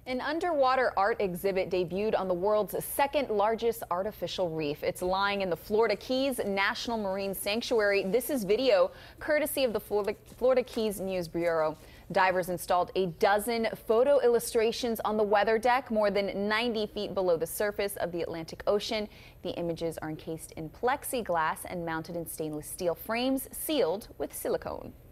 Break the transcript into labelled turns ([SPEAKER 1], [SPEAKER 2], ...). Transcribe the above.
[SPEAKER 1] An underwater art exhibit debuted on the world's second largest artificial reef. It's lying in the Florida Keys National Marine Sanctuary. This is video courtesy of the Florida Keys News Bureau. Divers installed a dozen photo illustrations on the weather deck, more than 90 feet below the surface of the Atlantic Ocean. The images are encased in plexiglass and mounted in stainless steel frames sealed with silicone.